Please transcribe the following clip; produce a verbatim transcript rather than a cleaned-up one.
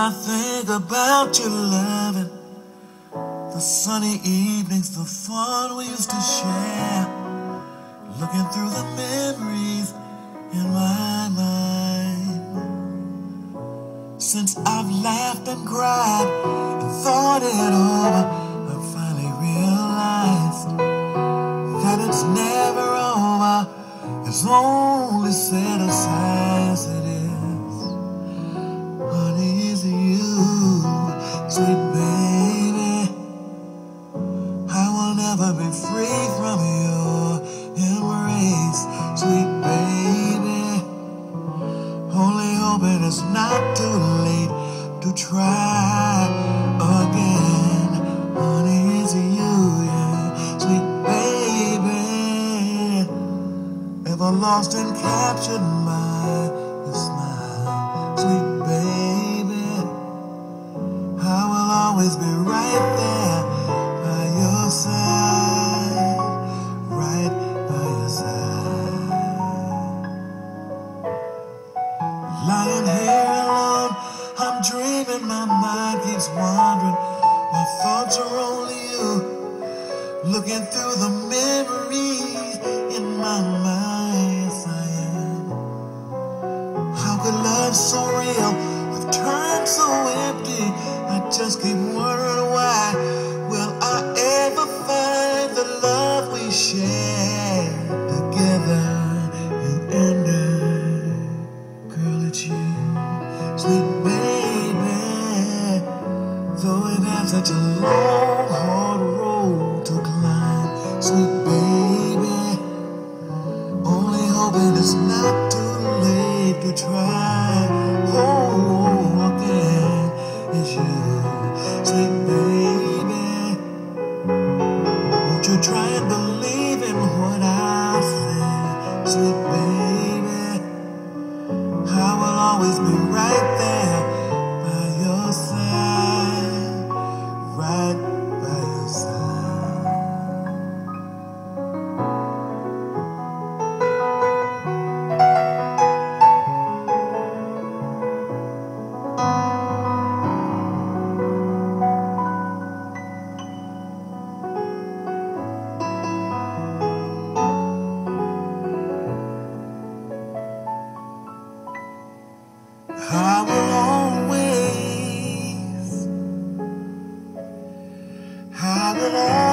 I think about your loving, the sunny evenings, the fun we used to share, looking through the memories in my mind. Since I've laughed and cried and thought it over, I finally realized that it's never over, it's only set aside as it is. Honey, is you, sweet baby, I will never be free from your embrace, sweet baby. Only hoping it's not too late to try again. Honey, it's you, yeah, sweet baby. Ever lost and captured by your smile, sweet baby. I will always be right there by your side, right by your side. Lying here alone, I'm dreaming, my mind keeps wandering. My thoughts are only you, looking through the memories in my mind. Yes, I am. How could love so real have turned so empty? I just keep wondering why. Will I ever find the love we shared together? You and I. Girl, it's you, sweet baby. Though it has such a long, hard road to climb, sweet baby. Only hoping it's not too late to try. Oh, again, it's you, sweet baby. Won't you try and believe in what I say, sweet baby? I will always be right there by your side, right by your side. I will always, I will always